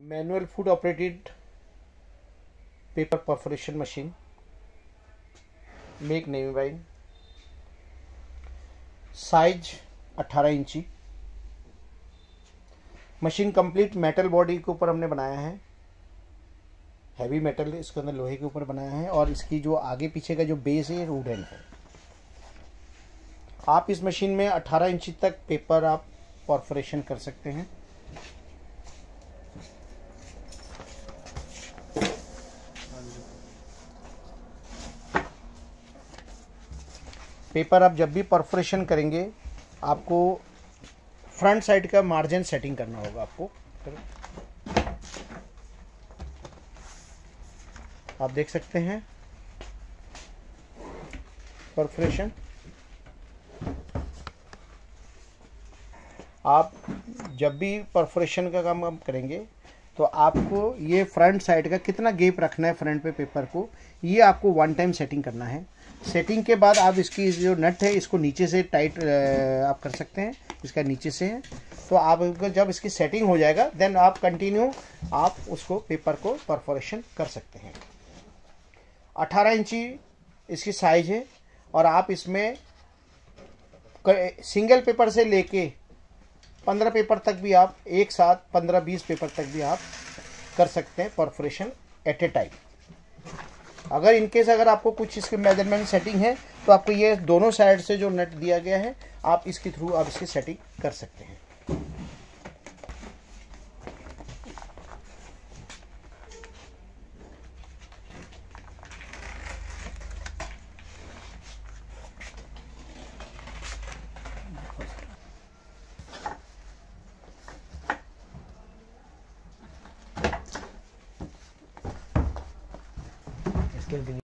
Manual food operated paper perforation machine, make navy by, size 18 इंची। Machine complete metal body के ऊपर हमने बनाया है, हैवी मेटल इसके अंदर लोहे के ऊपर बनाया है, और इसकी जो आगे पीछे का जो बेस है वुडन है। आप इस मशीन में 18 इंची तक पेपर आप परफोरेशन कर सकते हैं। पेपर आप जब भी परफोरेशन करेंगे आपको फ्रंट साइड का मार्जिन सेटिंग करना होगा। आपको आप देख सकते हैं परफोरेशन। आप जब भी परफोरेशन का काम आप करेंगे तो आपको ये फ्रंट साइड का कितना गैप रखना है फ्रंट पे पेपर को, ये आपको वन टाइम सेटिंग करना है। सेटिंग के बाद आप इसकी जो नट है इसको नीचे से टाइट आप कर सकते हैं, इसका नीचे से है। तो आप जब इसकी सेटिंग हो जाएगा देन आप कंटिन्यू आप उसको पेपर को परफोरेशन कर सकते हैं। 18 इंची इसकी साइज है, और आप इसमें सिंगल पेपर से लेके 15 पेपर तक भी आप एक साथ 15-20 पेपर तक भी आप कर सकते हैं परफोरेशन एट ए टाइम। अगर इनकेस अगर आपको कुछ इसके मेजरमेंट सेटिंग है तो आपको ये दोनों साइड से जो नट दिया गया है आप इसके थ्रू आप इसकी सेटिंग कर सकते हैं। इसके लिए